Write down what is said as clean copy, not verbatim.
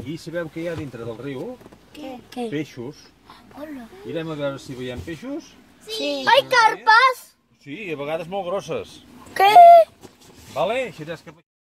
aquí sabeu què hi ha dintre del riu? Què? Peixos. Irem a veure si veiem peixos. Sí. Ai, carpes! Sí, a vegades molt grosses. Què? Vale? Així és que...